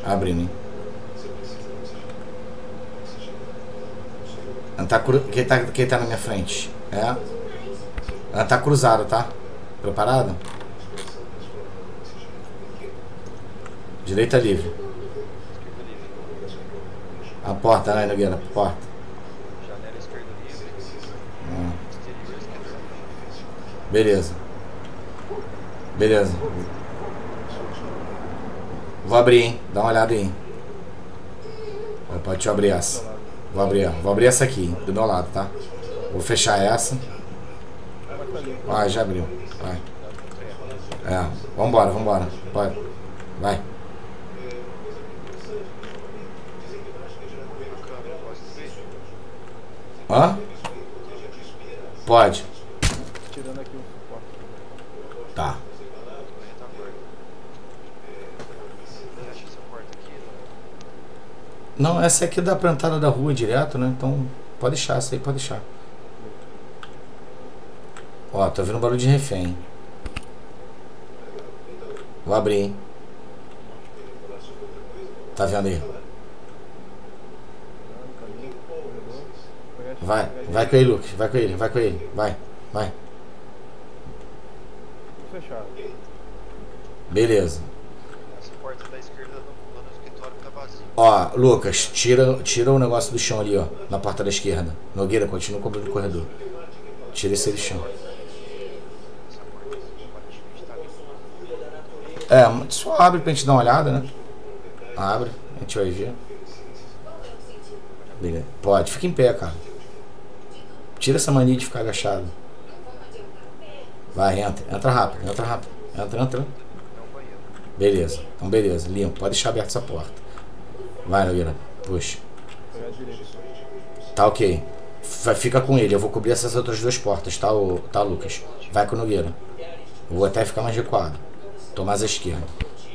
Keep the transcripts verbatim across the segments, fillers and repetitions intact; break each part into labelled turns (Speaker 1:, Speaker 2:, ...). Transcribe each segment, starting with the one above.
Speaker 1: Abrindo, hein? Ela tá cru... quem, tá, quem tá na minha frente? É. Ela tá cruzada, tá? Preparado? Direita livre. A porta, né, Nogueira? Porta.
Speaker 2: Janela esquerda livre.
Speaker 1: Ah.
Speaker 2: Exterior esquerda.
Speaker 1: Beleza. Beleza. Vou abrir, hein? Dá uma olhada aí. Pode te abrir essa. Vou abrir, ó. Vou abrir essa aqui, do meu lado, tá? Vou fechar essa. Vai, já abriu. Vai. É, vambora, vambora. Pode. Vai. Hã? Pode.
Speaker 3: Tirando aqui o suporte.
Speaker 1: Tá. Não, essa aqui dá pra entrada da rua direto, né? Então, pode deixar, essa aí pode deixar. Ó, tô ouvindo barulho de refém. Vou abrir, hein? Tá vendo aí? Vai, vai com ele, Lucas. Vai com ele, vai com ele. Vai, vai.
Speaker 3: Fechado.
Speaker 1: Beleza.
Speaker 2: Essa porta da esquerda do, do escritório tá vazia.
Speaker 1: Ó, Lucas, tira, tira o negócio do chão ali, ó. Na porta da esquerda. Nogueira, continua cobrindo o corredor. Tira esse aí do chão.
Speaker 2: Essa porta aparentemente tá limpa.
Speaker 1: É, só abre pra gente dar uma olhada, né? Abre, a gente vai ver. Beleza. Pode, fica em pé, cara. Tira essa mania de ficar agachado. Vai, entra. Entra rápido, entra rápido. Entra, entra. Beleza, então beleza. Limpo, pode deixar aberta essa porta. Vai, Nogueira, puxa. Tá ok. Vai, fica com ele, eu vou cobrir essas outras duas portas, tá, o, tá, Lucas? Vai com o Nogueira. Eu vou até ficar mais recuado. Tô mais à esquerda.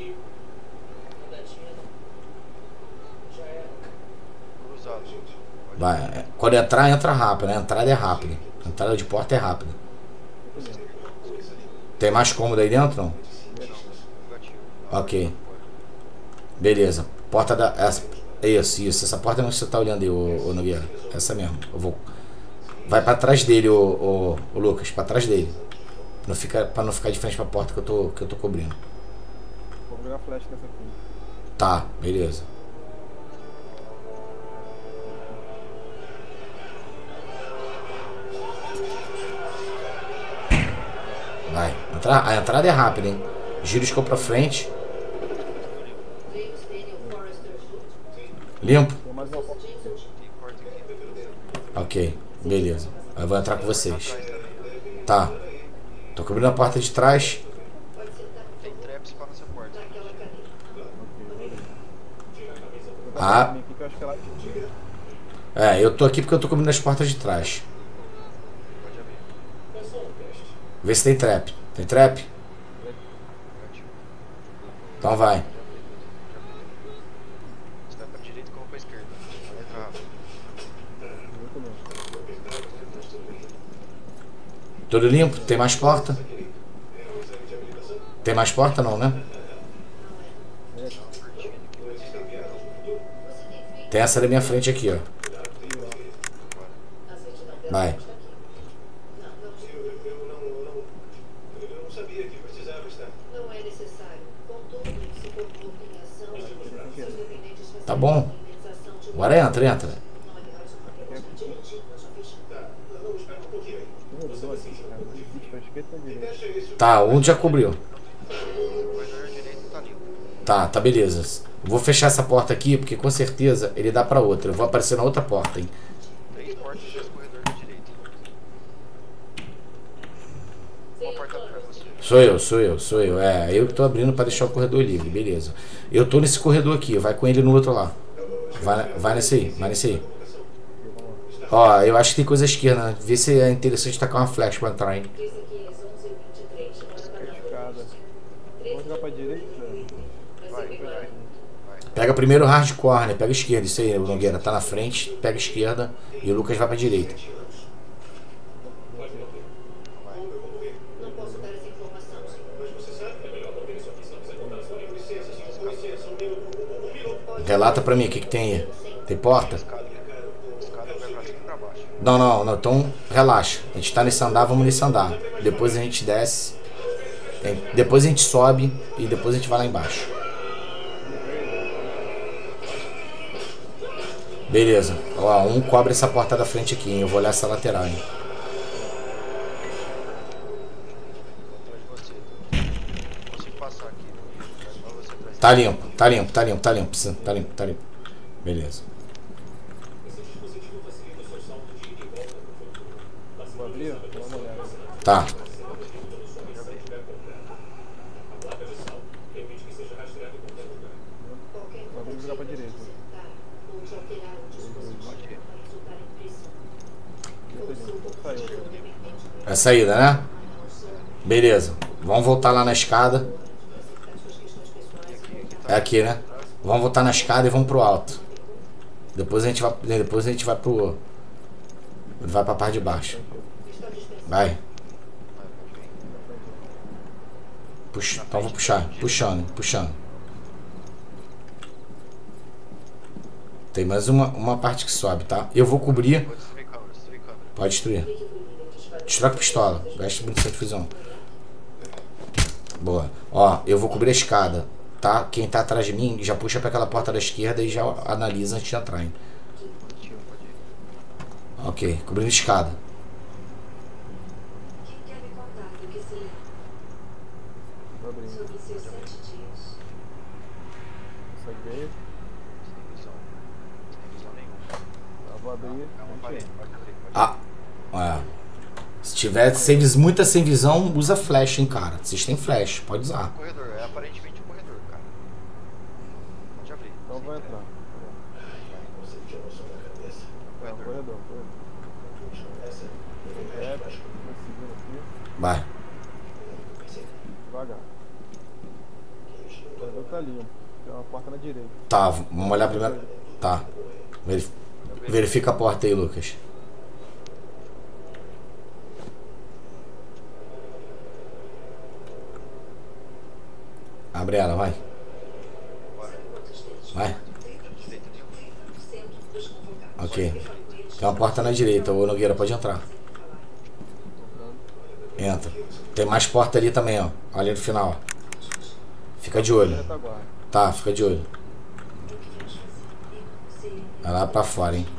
Speaker 1: Vai. Quando entrar, entra rápido, né? A entrada é rápida. A entrada de porta é rápida. Tem mais cômodo aí dentro, não? Ok. Beleza. Porta da... Essa, isso, isso. Essa porta não, que você tá olhando aí, ô, ô Nogueira. Essa mesmo. Eu vou... Vai pra trás dele, ô, ô, ô Lucas. Pra trás dele. Pra não ficar, pra não ficar de frente pra porta que eu tô, que eu tô cobrindo.
Speaker 3: Vou jogar flash nessa aqui.
Speaker 1: Tá, beleza. Vai. Entra... A entrada é rápida, hein? Gira o escopo pra frente. Limpo? Ok, beleza. Eu vou entrar com vocês. Tá. Tô cobrindo a porta de trás.
Speaker 2: Tem traps para nessa porta.
Speaker 1: Ah. É, eu tô aqui porque eu tô cobrindo as portas de trás. Vê se tem trap. Tem trap? Então vai.
Speaker 2: Você vai pra direita como pra esquerda. Vai entrar rápido.
Speaker 1: Tudo limpo? Tem mais porta? Tem mais porta não, né? Tem essa da minha frente aqui, ó. Vai. Tá bom. Agora entra, entra. Tá, um já cobriu. Tá, tá beleza. Vou fechar essa porta aqui, porque com certeza ele dá pra outra. Eu vou aparecer na outra porta, hein.
Speaker 2: Três portas e dois corredores da direita. Qual porta pra você?
Speaker 1: Sou eu, sou eu, sou eu. É, eu que tô abrindo pra deixar o corredor livre, beleza. Eu tô nesse corredor aqui, vai com ele no outro lá. Vai, vai nesse aí, vai nesse aí. Ó, eu acho que tem coisa à esquerda, né? Vê se é interessante tacar uma flash pra entrar, hein.
Speaker 3: Vamos jogar pra direita.
Speaker 2: Vai, vai, vai.
Speaker 1: Pega primeiro o hardcore, né? Pega a esquerda, isso aí, o Nogueira tá na frente, pega a esquerda e o Lucas vai pra direita. Relata pra mim o que, que tem aí. Tem porta?
Speaker 2: Escada, escada vai pra cima e pra baixo.
Speaker 1: Não, não, não. Então relaxa. A gente tá nesse andar, vamos nesse andar. Depois a gente desce. Tem- Depois a gente sobe e depois a gente vai lá embaixo. Beleza. Ó, um cobre essa porta da frente aqui, hein? Eu vou olhar essa lateral, hein?
Speaker 2: Atrás de você. Não consigo passar aqui. Só você atrás.
Speaker 1: Tá limpo, tá limpo, tá limpo, tá limpo. Tá limpo, tá limpo. Beleza.
Speaker 3: Vou abrir, ó. Dá uma olhada.
Speaker 1: Tá.
Speaker 3: Agora vamos virar pra direita. Saiu.
Speaker 1: É a saída, né? Beleza. Vamos voltar lá na escada. É aqui, né? Vamos voltar na escada e vamos pro alto. Depois a gente vai, depois a gente vai pro... Vai pra parte de baixo. Vai. Puxa, então vou puxar. Puxando, puxando. Tem mais uma, uma parte que sobe, tá? Eu vou cobrir.
Speaker 2: Vou destruir câmera, destruir câmera.
Speaker 1: Pode destruir. Destrói com pistola. Gasta munição de fusão. Boa. Ó, eu vou cobrir a escada, tá? Quem tá atrás de mim já puxa pra aquela porta da esquerda e já analisa antes de entrar, hein?
Speaker 2: Tio, pode ir.
Speaker 1: Ok, cobrindo a escada.
Speaker 3: Vou abrir. Segue veio.
Speaker 2: Sem visão. Sem visão nenhuma.
Speaker 3: Tá, vou abrir.
Speaker 2: É uma parede, pode abrir, pode
Speaker 1: Ah, é. Se tiver sem, vis- muita sem visão, usa flash, hein, cara. Vocês têm flash, pode usar.
Speaker 2: Corredor, é aparentemente um corredor, cara. Pode abrir.
Speaker 3: Então
Speaker 2: sem
Speaker 3: vou
Speaker 2: querer.
Speaker 3: entrar. É um corredor, corredor. É, vou seguindo aqui.
Speaker 1: Vai.
Speaker 3: Devagar. O corredor tá limpo. Tem uma porta na direita.
Speaker 1: Tá, vamos olhar primeiro. Tá. Verif- Verifica a porta aí, Lucas. Abre ela, vai. Vai.
Speaker 2: Direita nenhuma.
Speaker 1: Ok. Tem uma porta na direita, ô Nogueira, pode entrar. Entra. Tem mais porta ali também, ó. Ali no final, ó. Fica de olho.
Speaker 3: Retaguarda.
Speaker 1: Tá, fica de olho. Vai lá pra fora, hein.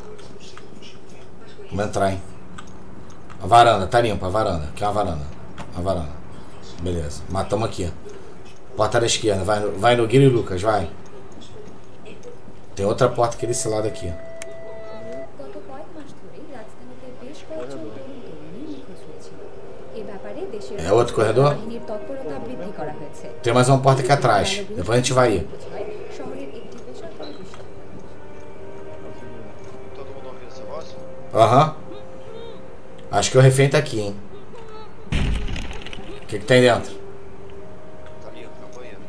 Speaker 1: Vamos entrar, hein. A varanda, tá limpa, a varanda. Aqui é uma varanda. A varanda. Beleza. Matamos aqui. Porta da esquerda. Vai, no- vai Nogueira e Lucas, vai. Tem outra porta aqui desse lado aqui.
Speaker 4: গত কয়েক মাস ধরে রাজধানীতে বেশ কয়েকজন তরুণ তরুণী নিখোঁজ হয়েছিল। এ ব্যাপারে দেশের
Speaker 1: É outro corredor?
Speaker 4: বাহিনীর তৎপরতা বৃদ্ধি করা হয়েছে।
Speaker 1: Tem mais uma porta aqui atrás. Depois a gente vai ir.
Speaker 4: শহরের একটি বেসরকারি বিশ্ববিদ্যালয়।
Speaker 2: Todo mundo ouviu essa voz?
Speaker 1: Aham. Acho que o refém tá aqui, hein. O que que tem dentro?
Speaker 2: Tá limpo, tá banheiro.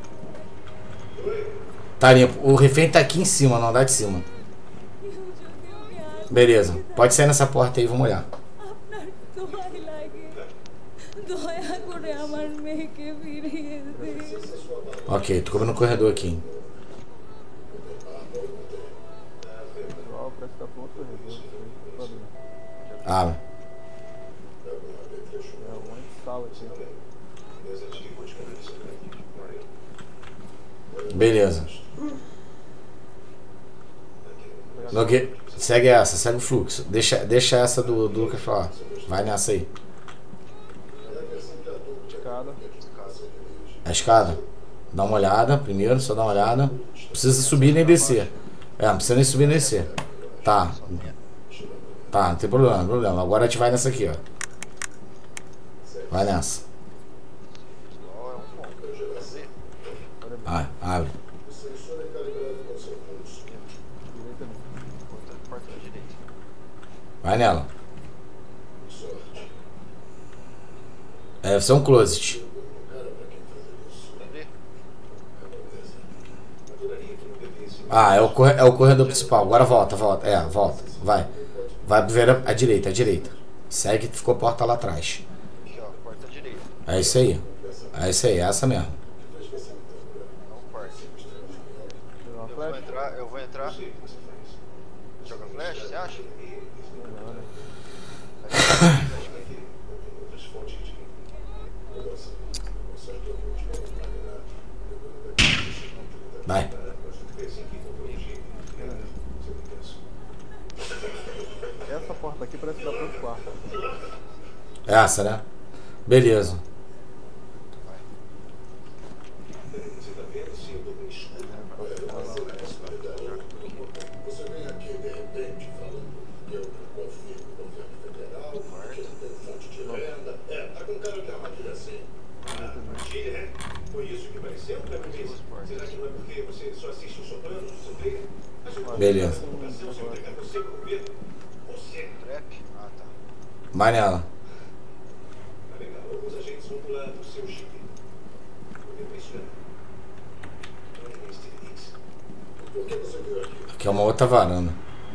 Speaker 1: Tá limpo. O refém tá aqui em cima, no andar de cima. Beleza. Pode sair nessa porta aí, vamos olhar.
Speaker 5: আপনার দোহাই লাগে দয়া করে আমার মেয়েকে ফিরিয়ে দিন
Speaker 1: Ok, tô cobrindo o corredor aqui, hein.
Speaker 3: Pessoal, parece que tá pro outro corredor. Vou abrir.
Speaker 1: Abre.
Speaker 3: É uma sala aqui.
Speaker 1: Beleza. Nogue... Segue essa, segue o fluxo. Deixa, deixa essa do, do Lucas pra lá. Vai nessa aí.
Speaker 3: Escada.
Speaker 1: A escada. Dá uma olhada primeiro, só dá uma olhada. Não precisa subir nem descer. É, não precisa nem subir nem descer. Tá. Tá, não tem problema, não tem problema. Agora a gente vai nessa aqui, ó. Vai nessa.
Speaker 2: Ó, é um ponto. Pode abrir.
Speaker 1: Vai, abre.
Speaker 3: Direita ali.
Speaker 2: Porta, porta da direita.
Speaker 1: Vai nela. É, deve ser um closet.
Speaker 2: Pode abrir?
Speaker 1: Ah, é o, corre- é o corredor principal. Agora volta, volta. É, volta. Vai. Vai ver a, a direita, a direita. Segue que ficou a porta lá atrás.
Speaker 2: Aqui, ó, porta direita.
Speaker 1: É isso aí. É isso aí, é essa mesmo.
Speaker 2: Não porta.
Speaker 3: Tirou uma
Speaker 2: Eu vou
Speaker 3: flecha.
Speaker 2: entrar entrar, eu vou entrar. Joga flash, você acha?
Speaker 3: Melhor, né?
Speaker 1: Vai.
Speaker 3: Essa porta aqui parece que dá para outro quarto.
Speaker 1: Essa, né? Beleza. Beleza. Vai nela. Aqui é uma outra varanda.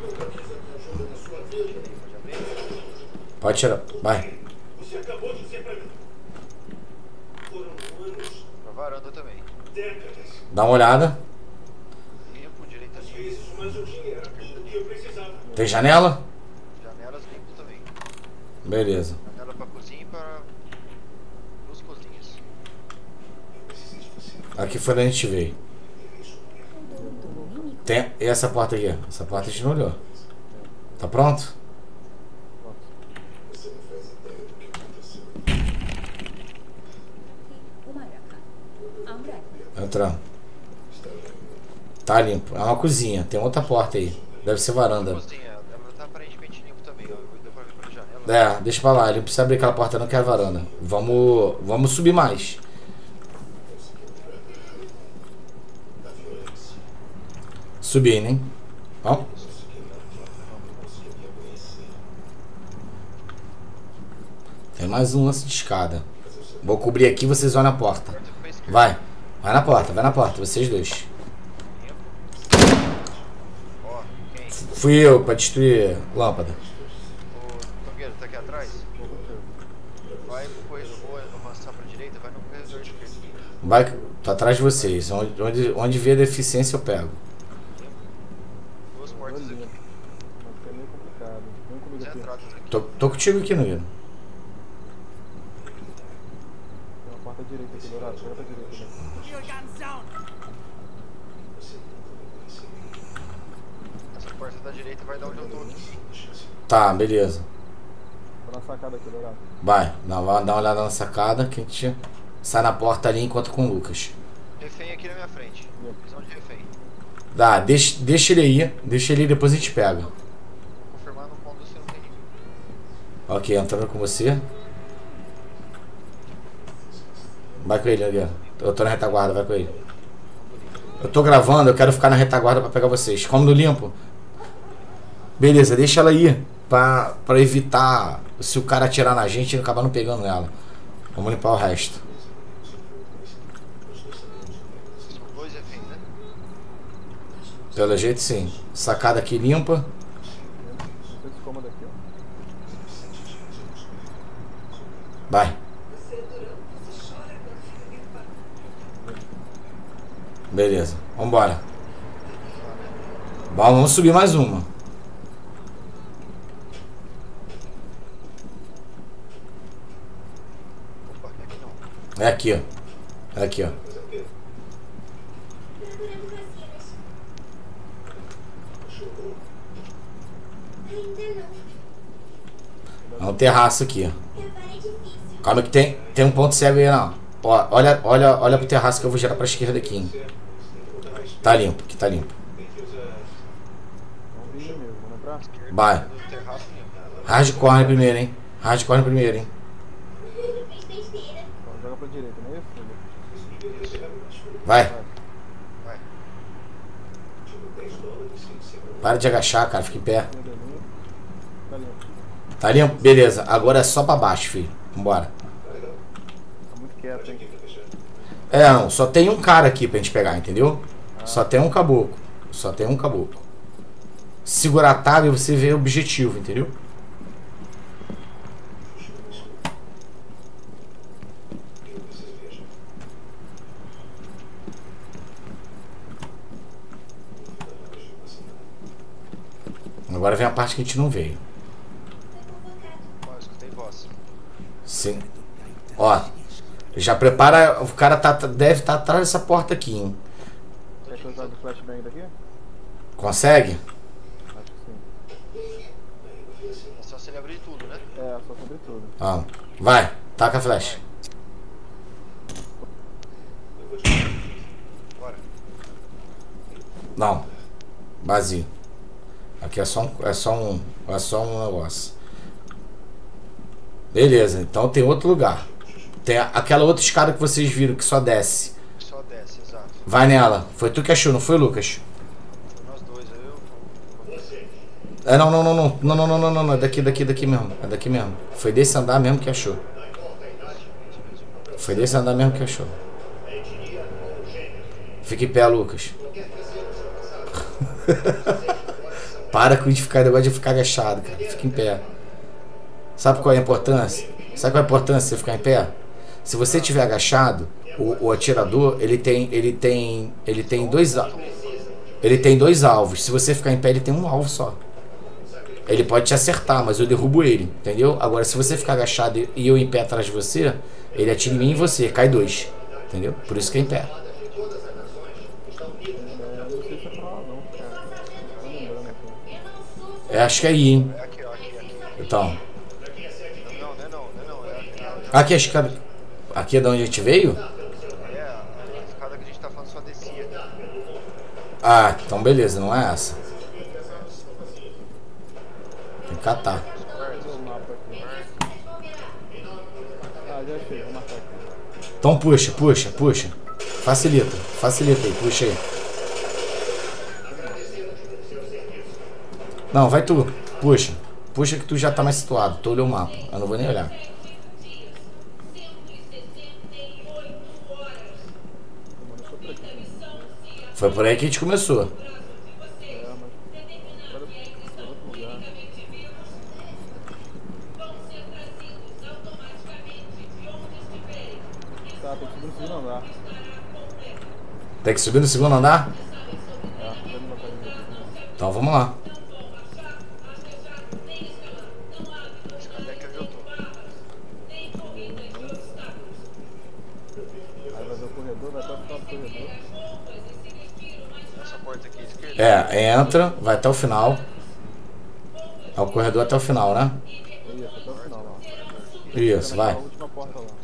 Speaker 1: Pode tirar. Vai.
Speaker 6: Você acabou de dizer pra mim. Foram anos.
Speaker 2: Pra varanda também.
Speaker 6: Décadas.
Speaker 1: Dá uma olhada.
Speaker 2: Limpo, direita
Speaker 6: Às
Speaker 2: limpo.
Speaker 6: vezes o mais eu tinha era tudo que eu precisava.
Speaker 1: Tem janela?
Speaker 2: Janelas limpo também.
Speaker 1: Beleza.
Speaker 2: Janela pra cozinha e pra duas cozinhas.
Speaker 1: Aqui foi onde a gente veio. Tem e essa porta aqui. Essa porta a gente não olhou. Tá pronto? Entrando. Tá limpo. É uma cozinha. Tem outra porta aí. Deve ser varanda.
Speaker 2: Cozinha, ela tá aparentemente limpo também, ó. Deu pra ver pela janela.
Speaker 1: É, deixa pra lá. Ele não precisa abrir aquela porta não, que é a varanda. Vamos, vamos subir mais. Subir, né? Vamos. Tem mais um lance de escada. Vou cobrir aqui, vocês vão na porta. Vai. Vai na porta, vai na porta, vocês dois.
Speaker 2: Ó, quem?
Speaker 1: Fui eu pra destruir lâmpada.
Speaker 2: O Tongueiro tá aqui atrás? Vai pro corredor, vou avançar pra direita, vai no corredor de esquerda.
Speaker 1: Vai, tô atrás de vocês. Onde, onde, onde vê a deficiência eu pego.
Speaker 2: Duas portas
Speaker 3: Olha,
Speaker 2: aqui.
Speaker 3: mas é meio complicado. Vem comigo
Speaker 2: Duas
Speaker 3: aqui.
Speaker 2: entradas aqui.
Speaker 1: Tô, tô contigo aqui, Nuno.
Speaker 3: Tem uma porta direita aqui, Dourado. Pega pra direita, né?
Speaker 2: Essa porta da direita vai dar onde eu tô aqui.
Speaker 1: Tá, beleza.
Speaker 3: Tô na sacada aqui, Dourado.
Speaker 1: Vai, dá, uma- dá uma olhada na sacada que a gente sai na porta ali enquanto com o Lucas.
Speaker 2: Refém aqui na minha frente. Visão de refém.
Speaker 1: Dá, deixa, deixa ele aí. Deixa ele aí, depois a gente pega.
Speaker 2: Vou confirmar no ponto se não tem ninguém.
Speaker 1: Ok, entrando com você. Vai com ele, Nogueira. Eu tô na retaguarda, vai com ele. Eu tô gravando, eu quero ficar na retaguarda pra pegar vocês. Como no limpo. Beleza, deixa ela aí. Pra, pra evitar, se o cara atirar na gente, ele acabar não pegando ela. Vamos limpar o resto.
Speaker 2: São dois reféns, né?
Speaker 1: Pelo jeito sim. Sacada aqui limpa.
Speaker 3: Tem esse cômodo aqui, ó.
Speaker 1: Vai. Beleza, vambora. Bom, vamos subir mais uma.
Speaker 2: Opa, aqui não.
Speaker 1: É aqui, ó. É aqui, ó. É um terraço aqui, ó. Calma que tem, tem um ponto cego aí, não. Ó, olha, olha, olha pro terraço que eu vou girar pra esquerda aqui, hein. Tá limpo, aqui tá limpo.
Speaker 3: Vamos vir mesmo, vamos entrar?
Speaker 1: Vai.
Speaker 2: Do terraço limpo.
Speaker 1: Hardcore primeiro, hein. Hardcore primeiro, hein.
Speaker 3: Então joga pra direita, não é isso?
Speaker 1: Vai.
Speaker 2: Vai.
Speaker 1: Para de agachar, cara. Fica em pé.
Speaker 3: Esquerda limpa. Tá limpo.
Speaker 1: Tá limpo? Beleza. Agora é só pra baixo, filho. Vambora.
Speaker 3: Tá muito quieto, hein?
Speaker 1: É, não. Só tem um cara aqui pra gente pegar, entendeu? Só tem um caboclo. Só tem um caboclo. Segurar a tab e você vê o objetivo, entendeu? Agora vem a parte que a gente não veio.
Speaker 2: Ó, eu escutei voz.
Speaker 1: Sim. Ó. Já prepara. O cara tá, deve estar tá atrás dessa porta aqui, hein?
Speaker 3: Quer que eu jogue o flashbang daqui?
Speaker 1: Consegue?
Speaker 3: Acho que sim.
Speaker 2: É só se ele abrir tudo, né?
Speaker 3: É, só sobre tudo.
Speaker 1: Ó. Vai. Taca a flecha.
Speaker 2: Bora.
Speaker 1: Não. Vazio. Aqui é só um, é só um, é só um negócio. Beleza, então tem outro lugar. Tem a- aquela outra escada que vocês viram que só desce.
Speaker 2: Só desce, exato.
Speaker 1: Vai nela. Foi tu que achou, não foi, Lucas?
Speaker 2: Foi nós dois, aí eu.
Speaker 1: É, não, não, não, não, não, não, não, não, não, não, é daqui, daqui, daqui mesmo. É daqui mesmo. Foi desse andar mesmo que achou. Foi desse andar mesmo que achou. Fica em pé, Lucas. Para com de ficar, negócio de ficar agachado, cara. Fica em pé. Sabe qual é a importância? Sabe qual é a importância de você ficar em pé? Se você estiver agachado, o, o atirador, ele tem, ele tem, ele tem dois, al- ele tem dois alvos. Se você ficar em pé, ele tem um alvo só. Ele pode te acertar, mas eu derrubo ele, entendeu? Agora, se você ficar agachado e e eu em pé atrás de você, ele atira em mim e você, cai dois, entendeu? Por isso que é em pé.
Speaker 3: É, não sei se é pra lá não, cara. Não tô lembrando aqui.
Speaker 1: É, acho que é aí, hein?
Speaker 2: É aqui, ó, aqui, aqui.
Speaker 1: Então,
Speaker 2: Não, não, não é não, não é não. É, é,
Speaker 1: aqui a escada, aqui é de onde a gente veio?
Speaker 2: é a, a escada que a gente tá falando só descia.
Speaker 1: Ah, então beleza, não é essa. Tem que catar.
Speaker 3: Cadê o mapa aqui? Ah, já achei, vou marcar aqui.
Speaker 1: Então puxa, puxa, puxa. Facilita, facilita aí, puxa aí. Não, vai tu, puxa. Puxa que tu já tá mais situado. Tu olhou o mapa, eu não vou nem olhar. Foi por aí que a gente começou.
Speaker 3: É, mas agora agora outro lugar. Tá, tem que subir no segundo andar.
Speaker 1: Tem que subir no segundo andar?
Speaker 3: É, tô vendo uma coisa aqui.
Speaker 1: Então vamos lá.
Speaker 2: Escada é que eu tô.
Speaker 3: Aí vai ver o corredor, vai até o final do corredor.
Speaker 2: Essa porta aqui, esquerda.
Speaker 1: É, entra, vai até o final. É o corredor até o final, né?
Speaker 3: Isso, até o final lá.
Speaker 1: Isso, vai.
Speaker 3: A última porta lá.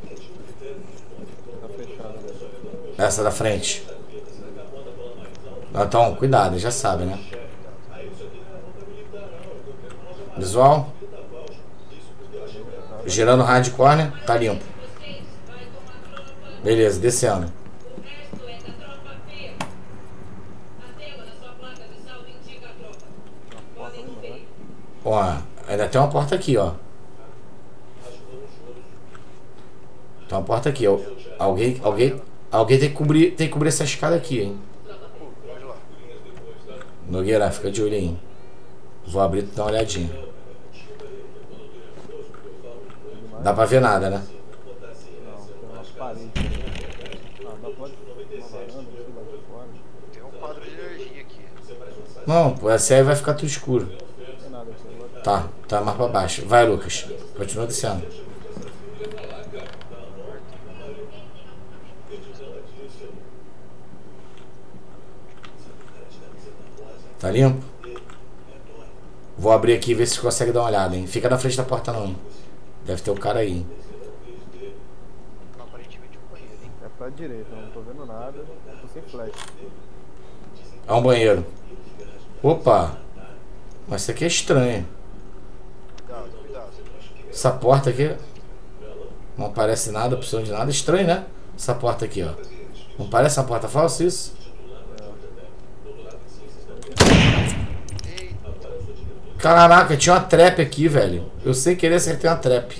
Speaker 3: Tá fechada, velho.
Speaker 1: Essa da frente. Então, cuidado, já sabe, né? Visual. Girando hard corner, tá limpo. Beleza, descendo. Ó, ainda tem uma porta aqui, ó. Tem uma porta aqui, ó. Alguém, alguém, alguém tem que cobrir, tem que cobrir essa escada aqui, hein?
Speaker 2: Pode ir lá.
Speaker 1: Nogueira, fica de olho aí. Vou abrir e dar uma olhadinha. Dá pra ver nada, né?
Speaker 3: Não, tem umas paredes. Ah, dá pode uma varanda, não sei lá de fora.
Speaker 2: Tem um quadro de energia aqui.
Speaker 1: Não, pô, essa aí vai ficar tudo escuro.
Speaker 3: Não tem nada aqui. Agora
Speaker 1: Tá, tá mais pra baixo. Vai, Lucas. Continua descendo. Tá limpo? Vou abrir aqui e ver se consegue dar uma olhada, hein? Fica na frente da porta não, hein? Deve ter o cara aí, hein?
Speaker 2: Aparentemente um banheiro, hein?
Speaker 3: é pra direita, eu não tô vendo nada. Eu tô sem flash.
Speaker 1: É um banheiro. Opa! Mas isso aqui é estranho.
Speaker 2: Cuidado, cuidado.
Speaker 1: Essa porta aqui não aparece nada, opção de nada. Estranho, né? Essa porta aqui, ó. Não parece uma porta falsa isso? Caraca, tinha uma trap aqui, velho. Eu sem querer acertei uma trap.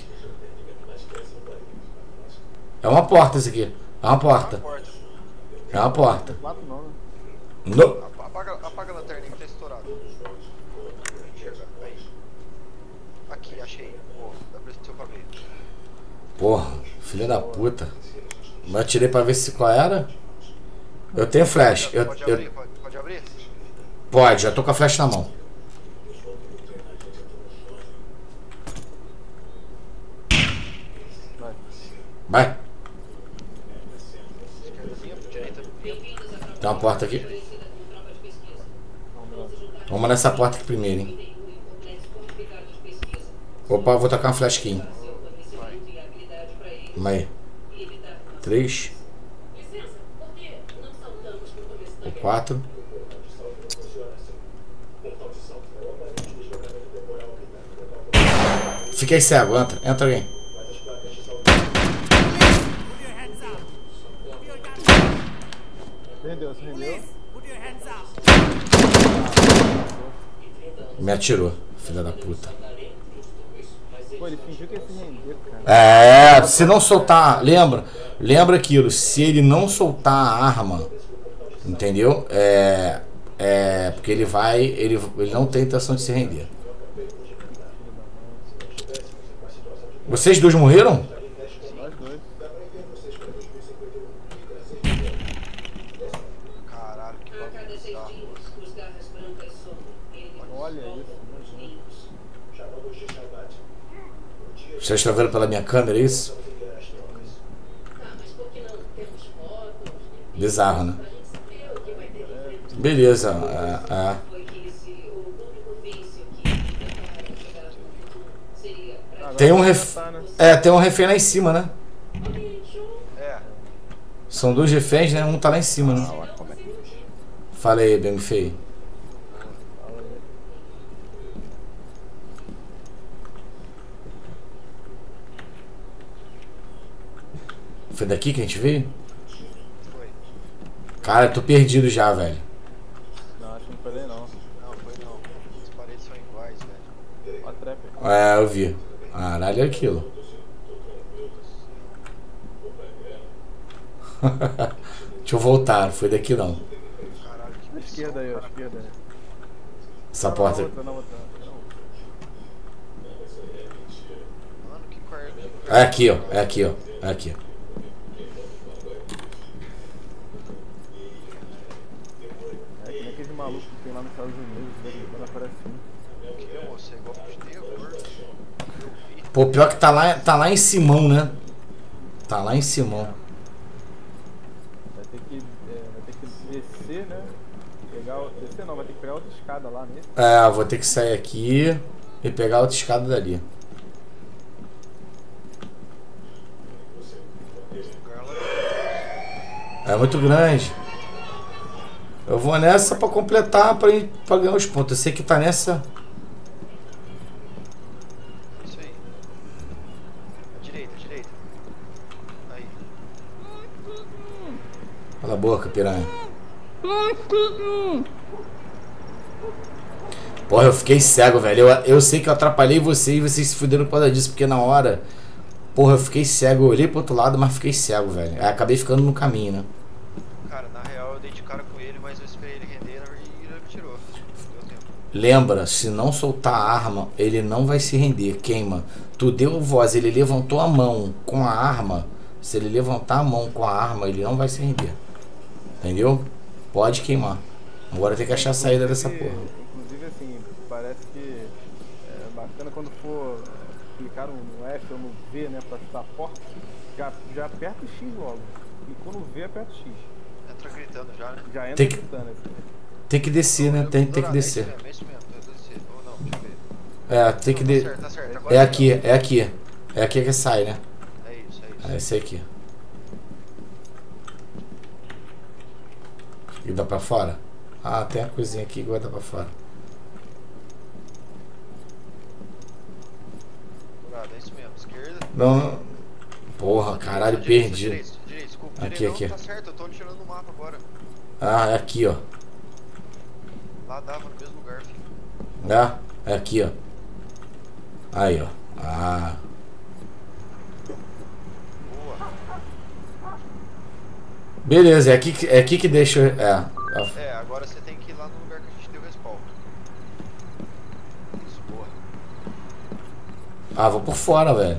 Speaker 1: É uma porta isso aqui. É uma porta.
Speaker 2: Porta.
Speaker 1: É uma porta.
Speaker 3: Quatro não, né?
Speaker 1: No.
Speaker 2: Apaga, apaga a lanterna aí que tá estourado. Enxerga. Aí. Aqui, achei. Pô, dá pra ser pra ver.
Speaker 1: Porra, filha da puta. Mas eu tirei pra ver se qual era. Eu tenho flash. Eu,
Speaker 2: Pode
Speaker 1: eu-
Speaker 2: abrir, pode, pode abrir?
Speaker 1: pode, já tô com a flash na mão. Vai.
Speaker 2: Esquerda minha, direita minha.
Speaker 1: Tem uma porta aqui. Vamos nessa porta aqui primeiro, hein. Opa, vou tacar uma flash aqui. Vamos aí. Três. Quatro. Fiquei cego, entra, entra alguém.
Speaker 3: Rendeu, se rendeu.
Speaker 1: Me atirou, filha da puta.
Speaker 3: Pô, ele fingiu que ia se render, cara.
Speaker 1: É, se não soltar, lembra, lembra aquilo, se ele não soltar a arma, entendeu? É, é porque ele vai, ele, ele não tem intenção de se render. Vocês dois morreram?
Speaker 3: Nós dois.
Speaker 2: Caralho, que bagulho bizarro.
Speaker 3: Olha isso, imagina.
Speaker 1: Vocês estão vendo pela minha câmera, é isso? Bizarro, né? Beleza, é, é. Tem um ref... É, tem um refém lá em cima, né?
Speaker 2: É,
Speaker 1: São dois reféns, né? Um tá lá em cima, né?
Speaker 7: Ah, como é que...
Speaker 1: Fala aí, bem feio. Foi daqui que a gente veio?
Speaker 2: foi.
Speaker 1: Cara, eu tô perdido já, velho.
Speaker 3: Não, acho que não foi daí não.
Speaker 2: Não, foi não. As paredes são iguais, velho.
Speaker 3: Ó a trap.
Speaker 1: É, eu vi. Caralho, é aquilo. Deixa eu voltar, não foi daqui não.
Speaker 2: Caralho, que
Speaker 3: À esquerda aí, ó, à esquerda aí.
Speaker 1: Essa
Speaker 3: Não,
Speaker 1: porta.
Speaker 3: Na outra, na outra. Não.
Speaker 2: Mano, que quarto.
Speaker 1: É aqui, ó. É aqui, ó. É aqui.
Speaker 3: É que nem aquele maluco que tem lá nos Estados Unidos, né, quando aparece um.
Speaker 2: Que moço, é igual de terror. Eu vi.
Speaker 1: Pô, pior que tá lá, tá lá em Simão, né? Tá lá em Simão.
Speaker 3: Vai ter que, é, vai ter que descer, né? Pegar, o- descer não, vai ter que pegar outra escada lá nesse.
Speaker 1: É, vou ter que sair aqui e pegar outra escada dali.
Speaker 2: Lugar lá.
Speaker 1: É muito grande. Eu vou nessa pra completar, pra, ir, pra ganhar os pontos. Eu sei que tá nessa.
Speaker 2: Isso aí. À direita, à direita. Aí.
Speaker 1: Cala a boca, piranha. Porra, eu fiquei cego, velho. Eu, eu sei que eu atrapalhei vocês e vocês se fuderam por causa disso, porque na hora. Porra, eu fiquei cego. Eu olhei pro outro lado, mas fiquei cego, velho. Aí acabei ficando no caminho, né?
Speaker 2: Cara, na real eu dei de cara com ele, mas eu esperei ele render e ele me tirou. Deu tempo.
Speaker 1: Lembra, se não soltar a arma, ele não vai se render. Queima. Tu deu voz, ele levantou a mão com a arma. Se ele levantar a mão com a arma, ele não vai se render. Entendeu? Pode queimar. Agora tem que achar a saída dessa porra.
Speaker 3: Inclusive, assim, parece que é bacana quando for é, clicar no, no F ou no V, né, pra chutar a porta, já, já aperta o X logo. Clicou no V, aperta o X.
Speaker 2: Entra gritando já, né?
Speaker 3: Já entra
Speaker 1: Tem que-
Speaker 3: gritando assim.
Speaker 1: Tem que descer, né? Tem, tem que
Speaker 2: Dourado,
Speaker 1: descer.
Speaker 2: É isso mesmo, é isso mesmo. Eu descer. Ou não, deixa eu ver.
Speaker 1: É, tem que
Speaker 2: Não,
Speaker 1: de...
Speaker 2: Tá certo, tá certo. Agora
Speaker 1: É
Speaker 2: tá.
Speaker 1: aqui, é aqui. É aqui que sai, né?
Speaker 2: É isso, é isso.
Speaker 1: É esse aqui. E dá pra fora? Ah, tem a coisinha aqui que vai dar pra fora.
Speaker 2: Dourado, é isso mesmo. Esquerda.
Speaker 1: Não. Porra, caralho,
Speaker 2: Direita,
Speaker 1: perdi.
Speaker 2: Direita, direita, desculpa.
Speaker 1: Aqui,
Speaker 2: direita,
Speaker 1: aqui.
Speaker 2: Não, tá certo, eu tô tirando no mapa agora.
Speaker 1: Ah, é aqui, ó.
Speaker 2: Lá dava no mesmo lugar, filho.
Speaker 1: É? É aqui, ó. Aí, ó. Ah.
Speaker 2: Boa.
Speaker 1: Beleza, é aqui, que- é aqui que deixa. É.
Speaker 2: É, agora você tem que ir lá no lugar que a gente deu respawn. Isso, boa.
Speaker 1: Ah, vou por fora, velho.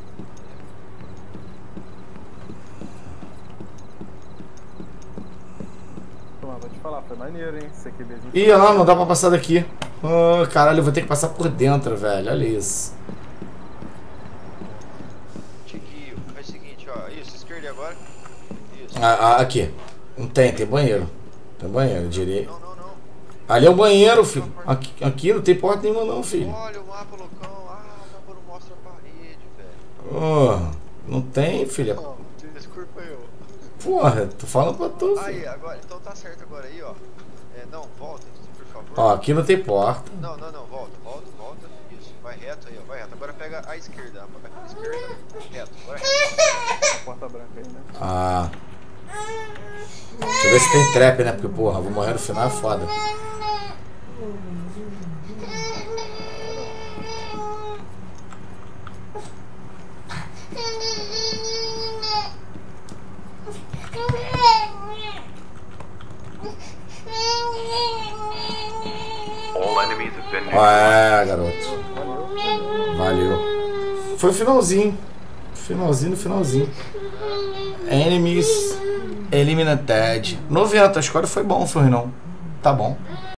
Speaker 3: Toma, vou te falar, foi maneiro, hein? Esse aqui mesmo.
Speaker 1: Ih, olha lá, não dá pra passar daqui. Ah, caralho, eu vou ter que passar por dentro, velho. Olha isso.
Speaker 2: Tiquinho, faz o seguinte, ó. ó. Isso, esquerda agora. Isso.
Speaker 1: Ah, ah, aqui. Não tem, tem banheiro. Tem banheiro, direito.
Speaker 2: Não, não, não.
Speaker 1: Ali é o banheiro, filho. Aqui, aqui não tem porta nenhuma não, filho.
Speaker 2: Olha o mapa, loucão. Ah, o mapa não mostra a parede, velho.
Speaker 1: Oh, não tem, filho.
Speaker 2: Não, desculpa eu.
Speaker 1: Porra, tô falando pra tu, filho.
Speaker 2: Aí, agora, então tá certo agora aí, ó. É, não, volta, por favor.
Speaker 1: Ó, aqui não tem porta.
Speaker 2: Não, não, não, volta, volta, volta. Isso, vai reto aí, ó, vai reto. Agora pega a esquerda, a esquerda, reto, agora reto.
Speaker 3: Porta branca aí, né?
Speaker 1: Ah. Deixa eu ver se tem trap, né? Porque, porra, vou morrer no final é foda. É, garoto. Valeu. Foi o finalzinho. Finalzinho no finalzinho. Enemies Eliminated. noventa, a escolha foi bom, foi não. Tá bom.